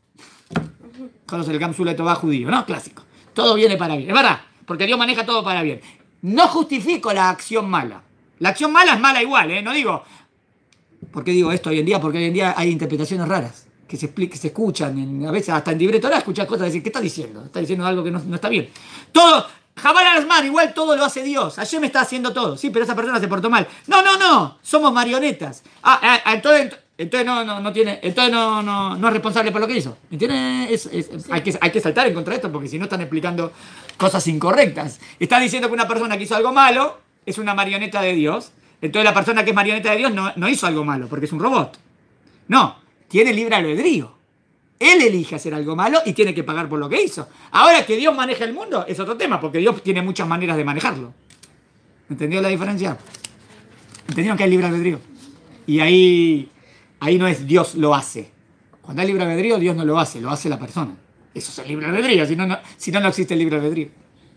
Conoce el Gamsule Tova judío, ¿no? Clásico. Todo viene para bien. Es verdad, porque Dios maneja todo para bien. No justifico la acción mala. La acción mala es mala igual, ¿eh? No digo... ¿Por qué digo esto hoy en día? Porque hoy en día hay interpretaciones raras que se, que se escuchan. En, a veces hasta en Dibre Torah escuchas cosas y decir, ¿qué está diciendo? Está diciendo algo que no, no está bien. Todo... Jabal al-Asman, igual todo lo hace Dios. Ayer me está haciendo todo. Sí, pero esa persona se portó mal. No, no, no. Somos marionetas. Ah, ah entonces... Entonces no, no, no tiene, entonces no, no, no es responsable por lo que hizo. ¿Entiendes? Es, es, sí. hay, que, hay que saltar en contra de esto porque si no están explicando cosas incorrectas. Está diciendo que una persona que hizo algo malo es una marioneta de Dios. Entonces la persona que es marioneta de Dios no, no hizo algo malo porque es un robot. No, tiene libre albedrío. Él elige hacer algo malo y tiene que pagar por lo que hizo. Ahora que Dios maneja el mundo es otro tema porque Dios tiene muchas maneras de manejarlo. ¿Entendió la diferencia? ¿Entendieron que hay libre albedrío? Y ahí... Ahí no es Dios lo hace. Cuando hay libre albedrío, Dios no lo hace, lo hace la persona. Eso es el libre albedrío, si no, no, si no, no existe el libre albedrío.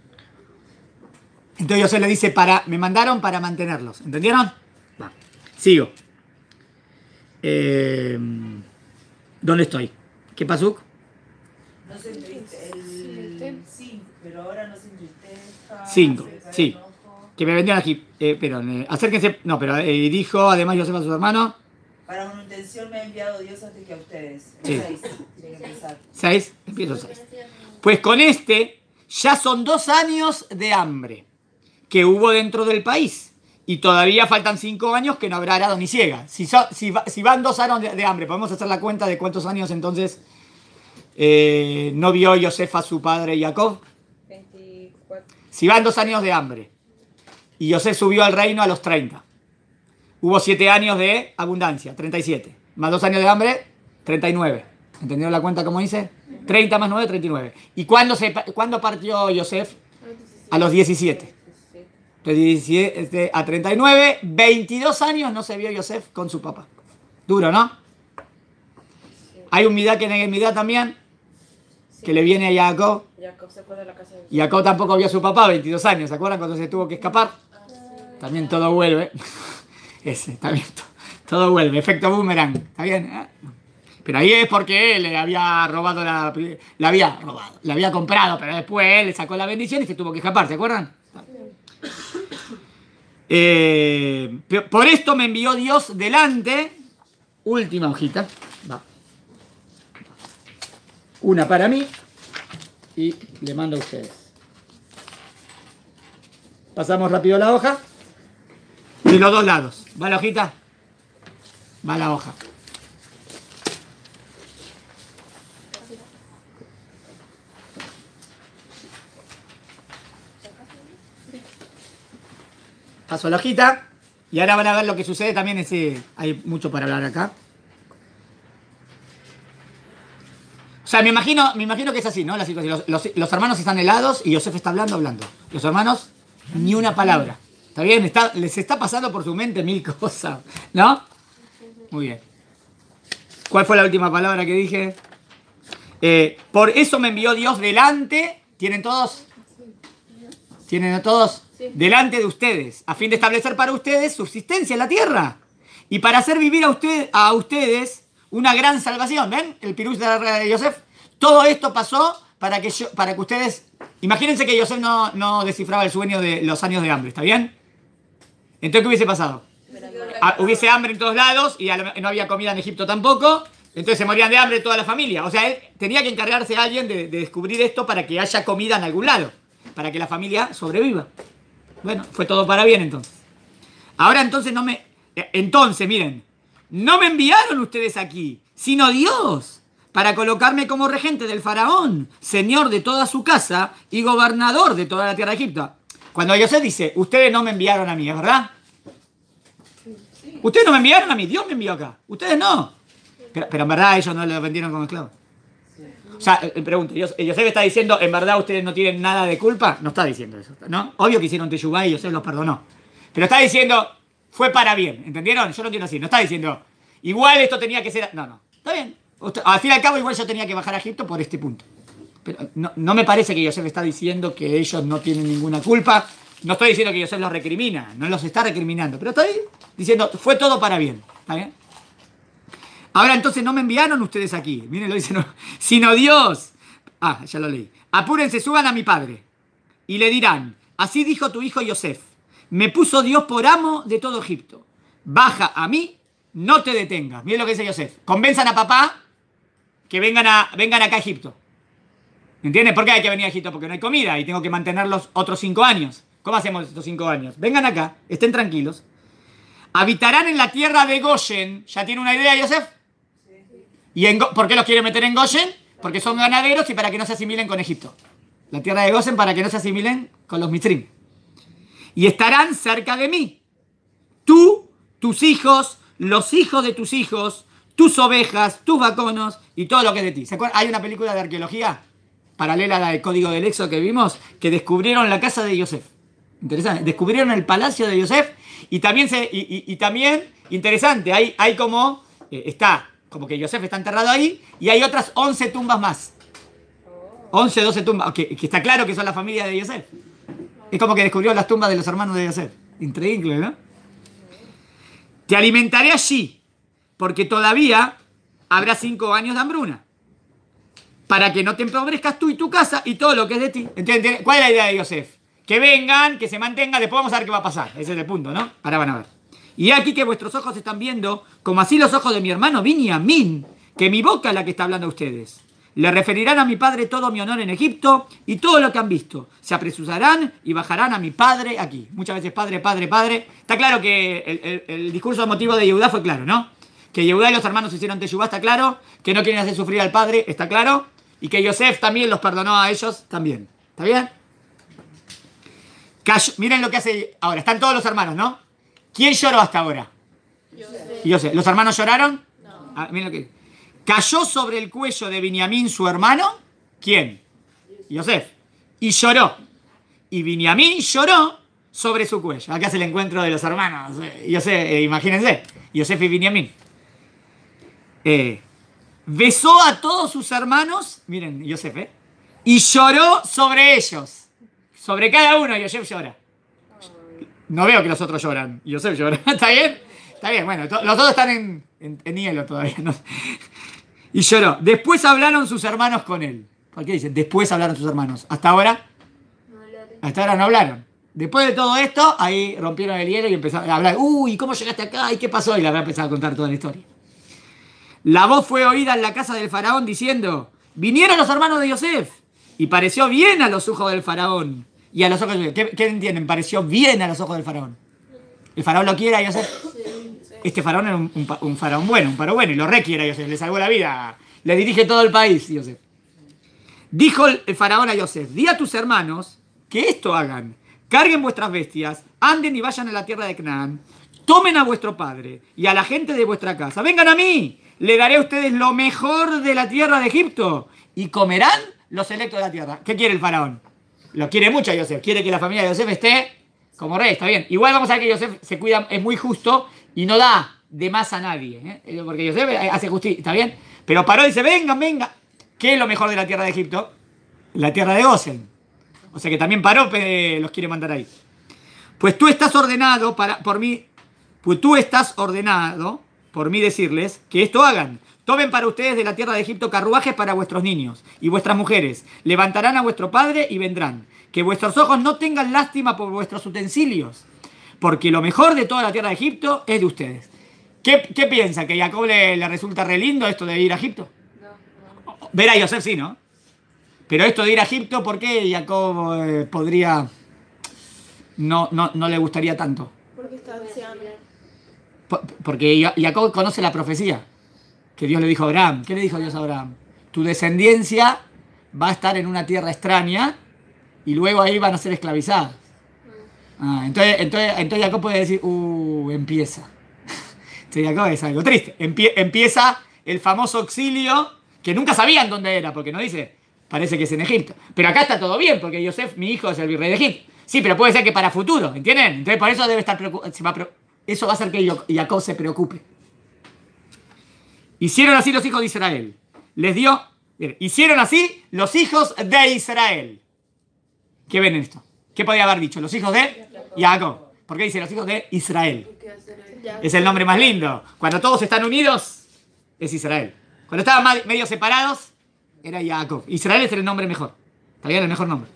Entonces Dios le dice, para, me mandaron para mantenerlos. ¿Entendieron? Va. Sigo. Eh, ¿Dónde estoy? ¿Qué pasó? No se entriste, el cinco, pero ahora no se entristezca. cinco, sí. Que me vendieron aquí. Eh, pero, eh, acérquense. No, pero eh, dijo además Yosef a sus hermanos. Para manutención me ha enviado Dios antes que a ustedes. Sí. Seis, tiene que pensar. ¿Seis? Empiezo seis. Pues con este ya son dos años de hambre que hubo dentro del país. Y todavía faltan cinco años que no habrá arado ni ciega. Si, so, si, va, si van dos años de, de hambre, podemos hacer la cuenta de cuántos años entonces eh, no vio Yosef a su padre Jacob. veinticuatro. Si van dos años de hambre y Yosef subió al reino a los treinta. Hubo siete años de abundancia, treinta y siete. Más dos años de hambre, treinta y nueve. ¿Entendieron la cuenta como dice? treinta más nueve, treinta y nueve. ¿Y cuándo, se, cuándo partió Yosef? A los diecisiete. Entonces diecisiete a treinta y nueve, veintidós años no se vio Yosef con su papá. Duro, ¿no? Hay un midá que negue midá también, que le viene a Jacob. Jacob se fue de la casa de Y Jacob tampoco vio a su papá, veintidós años. ¿Se acuerdan cuando se tuvo que escapar? También todo vuelve. Ese, está bien. Todo vuelve. Efecto boomerang. ¿Está bien? Pero ahí es porque él le había robado la... La había robado. La había comprado, pero después él le sacó la bendición y se tuvo que escapar. ¿Se acuerdan? Eh, por esto me envió Dios delante. Última hojita. Va. Una para mí. Y le mando a ustedes. Pasamos rápido la hoja. De los dos lados. ¿Va la hojita? Va la hoja. Paso la hojita. Y ahora van a ver lo que sucede también. Ese, hay mucho para hablar acá. O sea, me imagino, me imagino que es así, ¿no? La situación. Los, los, los hermanos están helados y Yosef está hablando, hablando. Los hermanos, ni una palabra. ¿Está bien? Está, les está pasando por su mente mil cosas, ¿no? Muy bien. ¿Cuál fue la última palabra que dije? Eh, por eso me envió Dios delante. ¿Tienen todos? ¿Tienen todos? Sí. Delante de ustedes, a fin de establecer para ustedes subsistencia en la tierra. Y para hacer vivir a, usted, a ustedes una gran salvación. ¿Ven? El pirush de Yosef. Todo esto pasó para que, yo, para que ustedes... Imagínense que Yosef no, no descifraba el sueño de los años de hambre, ¿está bien? Entonces, ¿qué hubiese pasado? Ah, hubiese hambre en todos lados y no había comida en Egipto tampoco. Entonces se morían de hambre toda la familia. O sea, él tenía que encargarse a alguien de, de descubrir esto para que haya comida en algún lado. Para que la familia sobreviva. Bueno, fue todo para bien entonces. Ahora entonces no me... Entonces, miren. No me enviaron ustedes aquí, sino Dios, para colocarme como regente del faraón, señor de toda su casa y gobernador de toda la tierra de Egipto. Cuando Yosef dice, ustedes no me enviaron a mí, ¿es verdad? Sí. Ustedes no me enviaron a mí, Dios me envió acá. Ustedes no. Pero, pero en verdad ellos no lo vendieron como esclavos. O sea, eh, pregunto, Yosef está diciendo, ¿en verdad ustedes no tienen nada de culpa? No está diciendo eso, ¿no? Obvio que hicieron teshuvá y Yosef los perdonó. Pero está diciendo, fue para bien, ¿entendieron? Yo lo entiendo así, no está diciendo, igual esto tenía que ser... No, no, está bien. Usted, al fin y al cabo, igual yo tenía que bajar a Egipto por este punto. Pero no, no me parece que Yosef está diciendo que ellos no tienen ninguna culpa. No estoy diciendo que Yosef los recrimina, no los está recriminando. Pero estoy diciendo, fue todo para bien, ¿está bien? Ahora entonces no me enviaron ustedes aquí. Miren, lo dicen, no, sino Dios. Ah, ya lo leí. Apúrense, suban a mi padre. Y le dirán, así dijo tu hijo Yosef. Me puso Dios por amo de todo Egipto. Baja a mí, no te detengas. Miren lo que dice Yosef. Convenzan a papá que vengan, a, vengan acá a Egipto. ¿Entienden? ¿Por qué hay que venir a Egipto? Porque no hay comida y tengo que mantenerlos otros cinco años. ¿Cómo hacemos estos cinco años? Vengan acá, estén tranquilos. Habitarán en la tierra de Goshen. ¿Ya tiene una idea, Yosef? ¿Y en, por qué los quiere meter en Goshen? Porque son ganaderos y para que no se asimilen con Egipto. La tierra de Goshen para que no se asimilen con los Mitzrim. Y estarán cerca de mí. Tú, tus hijos, los hijos de tus hijos, tus ovejas, tus vaconos y todo lo que es de ti. ¿Se acuerdan? Hay una película de arqueología paralela a la del Código del Éxodo que vimos, que descubrieron la casa de Yosef. Interesante. Descubrieron el palacio de Yosef y también, se, y, y, y también interesante, hay, hay como, eh, está, como que Yosef está enterrado ahí y hay otras once tumbas más. once, doce tumbas, que, que está claro que son la familia de Yosef. Es como que descubrió las tumbas de los hermanos de Yosef. Increíble, ¿no? Te alimentaré allí, porque todavía habrá cinco años de hambruna. Para que no te empobrezcas tú y tu casa y todo lo que es de ti. ¿Entiendes? ¿Cuál es la idea de Yosef? Que vengan, que se mantengan, después vamos a ver qué va a pasar. Ese es el punto, ¿no? Ahora van a ver. Y he aquí que vuestros ojos están viendo, como así los ojos de mi hermano Binyamin, que mi boca es la que está hablando a ustedes. Le referirán a mi padre todo mi honor en Egipto y todo lo que han visto. Se apresurarán y bajarán a mi padre aquí. Muchas veces padre, padre, padre. Está claro que el, el, el discurso emotivo de Yehudá fue claro, ¿no? Que Yehudá y los hermanos hicieron teshuvá, está claro. Que no quieren hacer sufrir al padre, está claro. Y que Yosef también los perdonó a ellos, también. ¿Está bien? Cayó, miren lo que hace ahora. Están todos los hermanos, ¿no? ¿Quién lloró hasta ahora? Yosef. Yosef. ¿Los hermanos lloraron? No. Ah, miren lo que... Cayó sobre el cuello de Binyamin su hermano. ¿Quién? Yosef. Y lloró. Y Binyamin lloró sobre su cuello. Acá es el encuentro de los hermanos. Yosef, eh, imagínense. Yosef y Binyamin. Eh, besó a todos sus hermanos. Miren, Yosef, ¿eh? Y lloró sobre ellos. Sobre cada uno, Yosef llora. No veo que los otros lloran. Yosef llora. ¿Está bien? Está bien, bueno, los dos están en, en, en hielo todavía, ¿no? Y lloró. Después hablaron sus hermanos con él. ¿Por qué dicen? Después hablaron sus hermanos. ¿Hasta ahora? Hasta ahora no hablaron. Después de todo esto, ahí rompieron el hielo y empezaron a hablar. Uy, ¿cómo llegaste acá? ¿Y qué pasó? Y la verdad empezaron a contar toda la historia. La voz fue oída en la casa del faraón diciendo: vinieron los hermanos de Yosef. Y pareció bien a los ojos del faraón. Y a los ojos de... ¿Qué, qué entienden? Pareció bien a los ojos del faraón. ¿El faraón lo quiere a Yosef? Este faraón era un, un, un faraón bueno, un faraón bueno, y lo requiere a Yosef, le salvó la vida, le dirige todo el país, Yosef. Dijo el faraón a Yosef: di a tus hermanos que esto hagan, carguen vuestras bestias, anden y vayan a la tierra de Canaán, tomen a vuestro padre y a la gente de vuestra casa, vengan a mí, le daré a ustedes lo mejor de la tierra de Egipto, y comerán los selectos de la tierra. ¿Qué quiere el faraón? Lo quiere mucho a Yosef, quiere que la familia de Yosef esté como rey, está bien. Igual vamos a ver que Yosef se cuida, es muy justo, y no da de más a nadie, ¿eh? Porque Yosef hace justicia, ¿está bien? Pero paró y dice: vengan, vengan. ¿Qué es lo mejor de la tierra de Egipto? La tierra de Gosen. O sea que también paró, los quiere mandar ahí. Pues tú estás ordenado para, por mí, pues tú estás ordenado por mí decirles que esto hagan. Tomen para ustedes de la tierra de Egipto carruajes para vuestros niños y vuestras mujeres. Levantarán a vuestro padre y vendrán. Que vuestros ojos no tengan lástima por vuestros utensilios, porque lo mejor de toda la tierra de Egipto es de ustedes. ¿Qué, qué piensa? ¿Que a Jacob le, le resulta re lindo esto de ir a Egipto? No, no. Ver a Yosef sí, ¿no? Pero esto de ir a Egipto, ¿por qué Jacob eh, podría... No, no, no le gustaría tanto? Porque está anciano. Por, porque Jacob conoce la profecía que Dios le dijo a Abraham. ¿Qué le dijo Dios a Abraham? Tu descendencia va a estar en una tierra extraña y luego ahí van a ser esclavizados. Ah, entonces, entonces, entonces Jacob puede decir: uh, empieza. Entonces Jacob es algo triste. Empie, empieza el famoso exilio que nunca sabían dónde era, porque no dice, parece que es en Egipto. Pero acá está todo bien, porque Yosef, mi hijo, es el virrey de Egipto. Sí, pero puede ser que para futuro, ¿entienden? Entonces por eso debe estar preocupado. Eso va a hacer que Jacob se preocupe. Hicieron así los hijos de Israel. Les dio... Hicieron así los hijos de Israel. ¿Qué ven en esto? ¿Qué podía haber dicho? Los hijos de Jacob. ¿Por qué dice los hijos de Israel? Es el nombre más lindo. Cuando todos están unidos, es Israel. Cuando estaban medio separados, era Jacob. Israel es el nombre mejor. Está bien, el mejor nombre.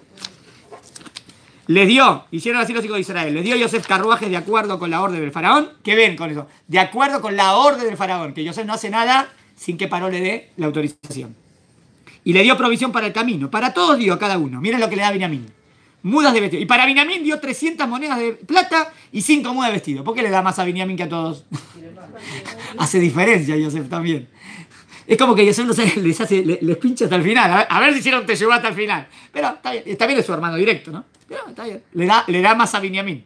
Les dio, hicieron así los hijos de Israel, les dio Yosef carruajes de acuerdo con la orden del faraón. ¿Qué ven con eso? De acuerdo con la orden del faraón, que Yosef no hace nada sin que Paró le dé la autorización. Y le dio provisión para el camino. Para todos dio a cada uno. Miren lo que le da Binyamin. Mudas de vestido. Y para Binyamin dio trescientas monedas de plata y cinco mudas de vestido. ¿Por qué le da más a Binyamin que a todos? Hace diferencia Yosef también. Es como que Yosef les, hace, les, les pincha hasta el final. A ver, a ver si hicieron teshuvá hasta el final. Pero está bien, está bien, es su hermano directo, ¿no? Pero está bien. Le da, le da más a Binyamin.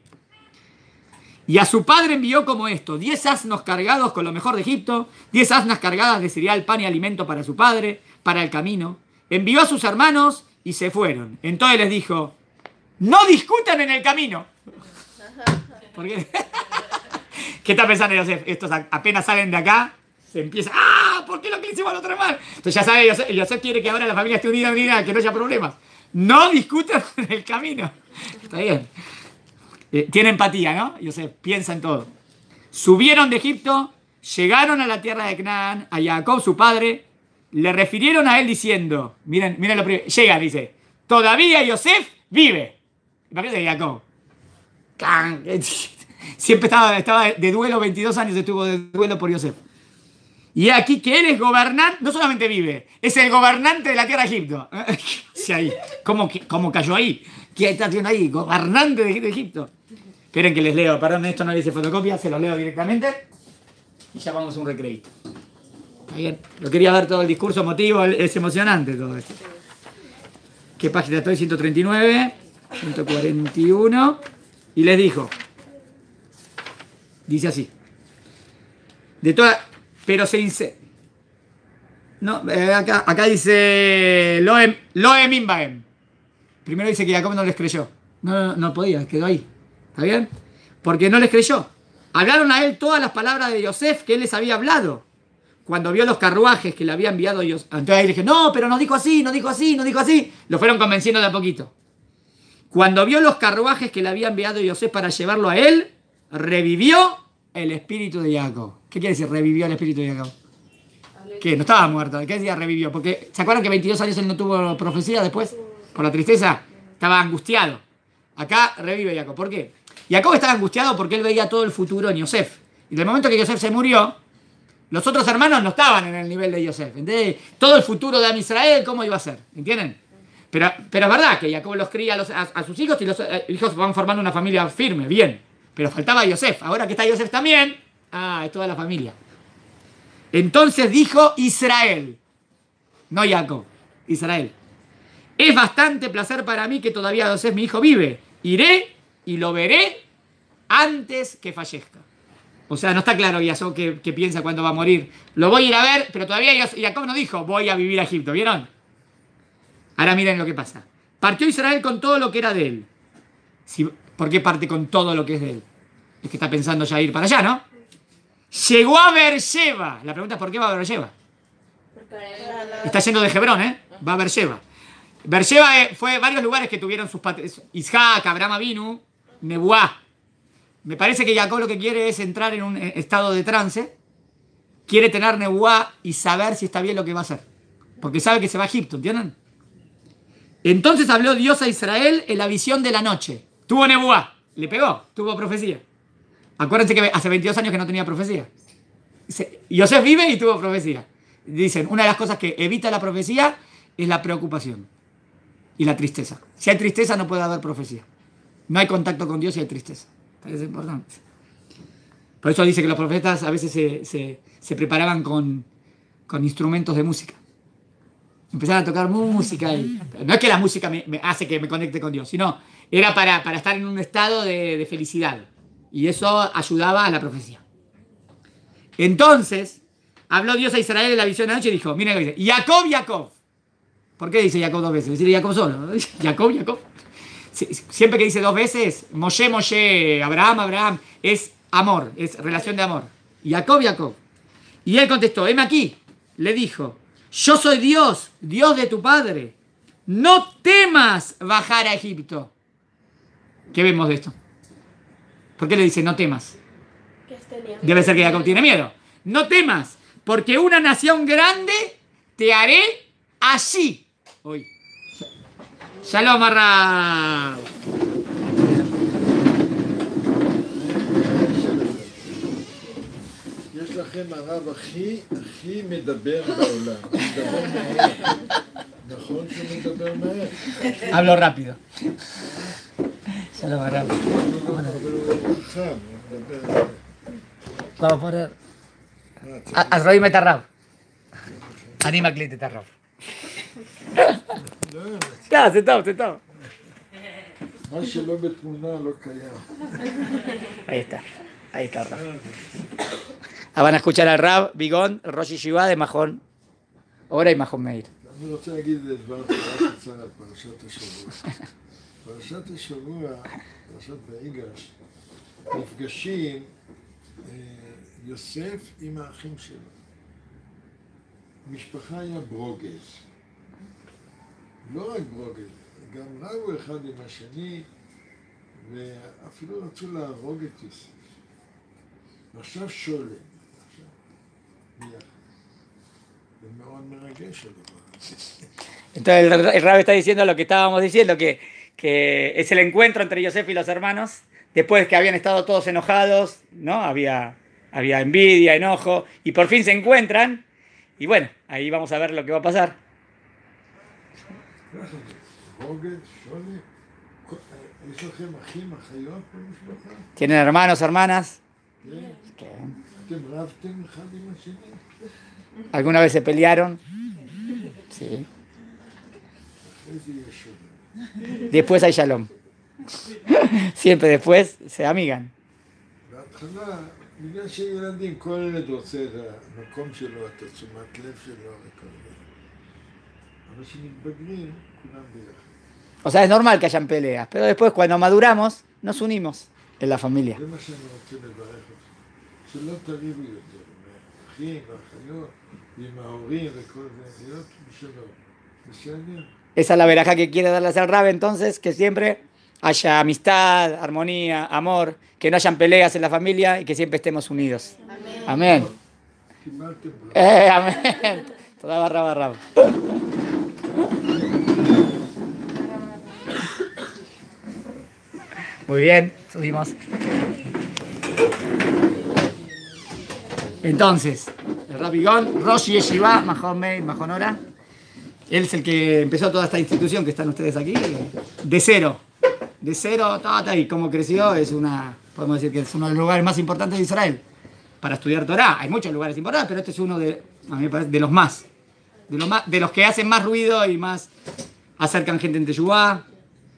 Y a su padre envió como esto: diez asnos cargados con lo mejor de Egipto, diez asnas cargadas de cereal, pan y alimento para su padre, para el camino. Envió a sus hermanos y se fueron. Entonces les dijo: no discutan en el camino. ¿Por qué? ¿Qué está pensando Yosef? Estos apenas salen de acá, se empieza: ¡ah! ¿Por qué lo que le hicimos al otro mal? Entonces ya sabe, Yosef, Yosef quiere que ahora la familia esté unida, unida, que no haya problemas. No discutan en el camino. Está bien. Eh, tiene empatía, ¿no? Yosef piensa en todo. Subieron de Egipto, llegaron a la tierra de Canaán, a Jacob su padre, le refirieron a él diciendo, miren, miren lo primero, llega, dice, todavía Yosef vive. Imagínate Jacob. Siempre estaba, estaba de duelo, veintidós años estuvo de duelo por Yosef. Y aquí que él es gobernante, no solamente vive, es el gobernante de la tierra de Egipto. ¿Qué ahí? ¿Cómo, ¿Cómo cayó ahí? ¿Qué está haciendo ahí? Gobernante de Egipto. Esperen que les leo, perdón, esto no le hice fotocopia, se los leo directamente. Y ya vamos a un recreito. Está bien, lo quería ver todo el discurso emotivo, es emocionante todo esto. ¿Qué página estoy? ciento treinta y nueve, ciento cuarenta y uno. Y les dijo, dice así, de toda, pero se dice, no, eh, acá, acá dice, Loem, Loem Baem. Primero dice que Jacob no les creyó. No, no, no podía, quedó ahí. ¿Está bien? Porque no les creyó. Hablaron a él todas las palabras de Yosef que él les había hablado. Cuando vio los carruajes que le había enviado Yosef. Entonces ahí le dije, no, pero no dijo así, no dijo así, no dijo así. Lo fueron convenciendo de a poquito. Cuando vio los carruajes que le había enviado Yosef para llevarlo a él, revivió el espíritu de Jacob. ¿Qué quiere decir revivió el espíritu de Jacob? ¿Qué? No estaba muerto. ¿Qué decía revivió? Porque ¿se acuerdan que veintidós años él no tuvo profecía después? Por la tristeza. Estaba angustiado. Acá revive Jacob. ¿Por qué? Jacob estaba angustiado porque él veía todo el futuro en Yosef. Y del momento que Yosef se murió, los otros hermanos no estaban en el nivel de Yosef. ¿Entendés? Todo el futuro de Am Israel, ¿cómo iba a ser? ¿Entienden? Pero, pero es verdad que Jacob los cría a, los, a, a sus hijos y los eh, hijos van formando una familia firme, bien. Pero faltaba Yosef. Ahora que está Yosef también, ah, es toda la familia. Entonces dijo Israel, no Jacob, Israel. Es bastante placer para mí que todavía Yosef, mi hijo, vive. Iré y lo veré antes que fallezca. O sea, no está claro Jacob que, que piensa cuándo va a morir. Lo voy a ir a ver, pero todavía Jacob no dijo, voy a vivir a Egipto, ¿vieron? Ahora miren lo que pasa. Partió Israel con todo lo que era de él. Si, ¿Por qué parte con todo lo que es de él? Es que está pensando ya ir para allá, ¿no? Llegó a Beersheba. La pregunta es ¿por qué va a Beersheba? Está yendo de Hebrón, ¿eh? Va a Beersheba. Beersheba eh, fue varios lugares que tuvieron sus patriarcas. Isaac, Abraham Avinu, Nebuá. Me parece que Jacob lo que quiere es entrar en un estado de trance. Quiere tener Nebuá y saber si está bien lo que va a hacer. Porque sabe que se va a Egipto, ¿entienden? Entonces habló Dios a Israel en la visión de la noche. Tuvo Nebuá. Le pegó. Tuvo profecía. Acuérdense que hace veintidós años que no tenía profecía. Yosef vive y tuvo profecía. Dicen, una de las cosas que evita la profecía es la preocupación y la tristeza. Si hay tristeza no puede haber profecía. No hay contacto con Dios si hay tristeza. Es importante. Por eso dice que los profetas a veces se, se, se preparaban con, con instrumentos de música. Empezaban a tocar música. Y, no es que la música me, me hace que me conecte con Dios, sino era para, para estar en un estado de, de felicidad. Y eso ayudaba a la profecía. Entonces, habló Dios a Israel en la visión de la noche y dijo, miren lo que dice, Jacob, Jacob. ¿Por qué dice Jacob dos veces? Dice Jacob solo. Jacob, Jacob. Siempre que dice dos veces, Moshe, Moshe, Abraham, Abraham, es amor, es relación de amor. Jacob, Jacob. Y él contestó, heme aquí, le dijo, yo soy Dios, Dios de tu padre. No temas bajar a Egipto. ¿Qué vemos de esto? ¿Por qué le dice no temas? Debe ser que Jacob tiene miedo. No temas, porque una nación grande te haré allí. Uy. Shalom Arrab. יש לכם הרב הכי, הכי מדבר בעולם. מדבר מהר. נכון שהוא מדבר מהר? Hablo rápido. Shalom Arrab. Vamos a poner... Azroí Metarrab. Anima cliente Tarrab. Ya, sentado, sentado. מה שלא בתמונה לא קיים. Ahí está, ahí está el Rab. Ah, van a escuchar al Rab, Bigón, Rosh Yeshiva de Mahón. Ahora y Mahón Meir. אני רוצה להגיד דבר תורה קצר על פרשת השבוע. פרשת השבוע, פרשת ויגש, נפגשים יוסף עם האחים שלו. המשפחה היה ברוגז. לא רק ברוגז, גם רבו אחד עם השני, ואפילו רצו להרוג את יוסף. ועכשיו שולם, עכשיו, ביחד. זה מאוד מרגש הדבר. Entonces el, el Rab está diciendo lo que estábamos diciendo, que, que es el encuentro entre Yosef y los hermanos después que habían estado todos enojados, ¿no? Había, había envidia, enojo, y por fin se encuentran, y bueno, ahí vamos a ver lo que va a pasar. ¿Tienen hermanos, hermanas? ¿Alguna vez se pelearon? Sí. Después hay shalom. Siempre después se amigan. O sea, es normal que hayan peleas, pero después cuando maduramos nos unimos en la familia. Esa es la veraja que quiere darle al Rab, entonces, que siempre haya amistad, armonía, amor, que no hayan peleas en la familia y que siempre estemos unidos. Amén. Amén. Eh, amén. Toda barra barra. Muy bien, subimos. Entonces, el Rabigón, Rosh Yeshiva, Mahon Meir, Mahon Ora. Él es el que empezó toda esta institución que están ustedes aquí, de cero. De cero, todo, y cómo creció, es una, podemos decir que es uno de los lugares más importantes de Israel para estudiar Torah. Hay muchos lugares importantes, pero este es uno de, a mí me parece, de los más. De los más, de los que hacen más ruido y más acercan gente en Teshuvá.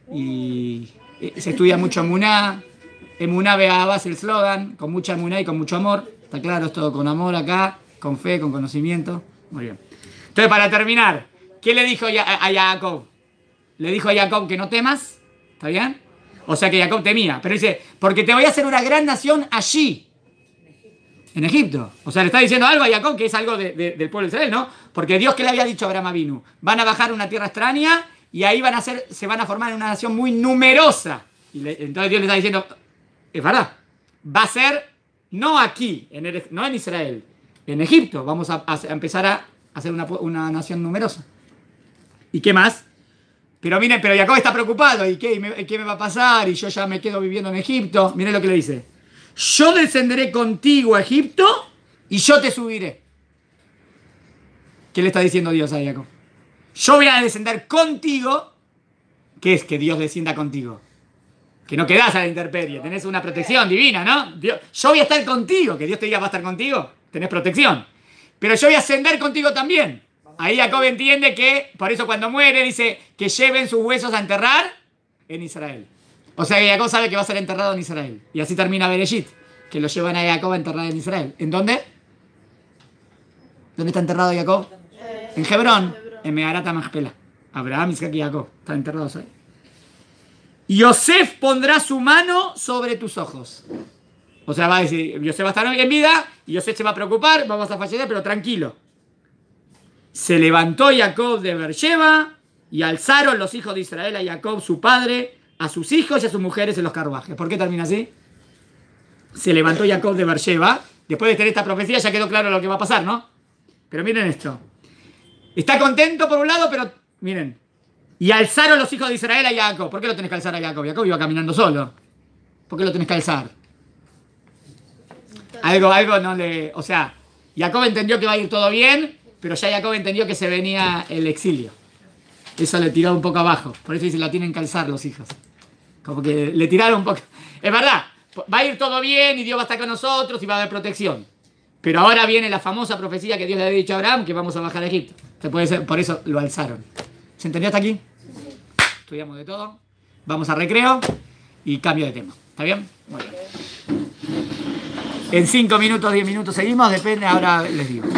Y se estudia mucho Emuná. Emuná Be'ahava es el slogan, con mucha Emuná y con mucho amor. Está claro, es todo con amor acá, con fe, con conocimiento. Muy bien. Entonces, para terminar, ¿qué le dijo a Jacob? Le dijo a Jacob que no temas. ¿Está bien? O sea que Jacob temía. Pero dice, porque te voy a hacer una gran nación allí. En Egipto. O sea, le está diciendo algo a Jacob que es algo de, de, del pueblo de Israel, ¿no? Porque Dios, que le había dicho a Abraham Avinu, van a bajar a una tierra extraña y ahí van a ser, se van a formar una nación muy numerosa. Y le, entonces Dios le está diciendo, es verdad, va a ser no aquí, en el, no en Israel, en Egipto. Vamos a, a empezar a hacer una, una nación numerosa. ¿Y qué más? Pero miren, pero Jacob está preocupado. ¿Y qué? ¿Y me, qué me va a pasar? Y yo ya me quedo viviendo en Egipto. Miren lo que le dice. Yo descenderé contigo a Egipto y yo te subiré. ¿Qué le está diciendo Dios a Jacob? Yo voy a descender contigo. ¿Qué es que Dios descienda contigo? Que no quedás a la intemperie. Tenés una protección divina, ¿no? Dios, yo voy a estar contigo. Que Dios te diga va a estar contigo. Tenés protección. Pero yo voy a ascender contigo también. Ahí Jacob entiende que, por eso cuando muere, dice que lleven sus huesos a enterrar en Israel. O sea que Jacob sabe que va a ser enterrado en Israel. Y así termina Bereshit, que lo llevan a Jacob a enterrar en Israel. ¿En dónde? ¿Dónde está enterrado Jacob? En Hebrón, en Meharat Machpelah. Abraham, Isaac y Jacob están enterrados ahí. Yosef pondrá su mano sobre tus ojos. O sea, va a decir, Yosef va a estar en vida y Yosef se va a preocupar, vamos a fallecer, pero tranquilo. Se levantó Jacob de Beersheba y alzaron los hijos de Israel a Jacob, su padre, a sus hijos y a sus mujeres en los carruajes. ¿Por qué termina así? Se levantó Jacob de Beersheba. Después de tener esta profecía ya quedó claro lo que va a pasar, ¿no? Pero miren esto. Está contento por un lado, pero miren. Y alzaron los hijos de Israel a Jacob. ¿Por qué lo tenés que alzar a Jacob? Jacob iba caminando solo. ¿Por qué lo tenés que alzar? Algo, algo no le... O sea, Jacob entendió que va a ir todo bien, pero ya Jacob entendió que se venía el exilio. Eso le tiró un poco abajo. Por eso dice, lo tienen que alzar los hijos. Como que le tiraron un poco. Es verdad, va a ir todo bien y Dios va a estar con nosotros y va a haber protección. Pero ahora viene la famosa profecía que Dios le había dicho a Abraham, que vamos a bajar a Egipto. Entonces puede ser, por eso lo alzaron. ¿Se entendió hasta aquí? Estudiamos de todo. Vamos a recreo y cambio de tema. ¿Está bien? Muy bien. En cinco minutos, diez minutos seguimos, depende, ahora les digo.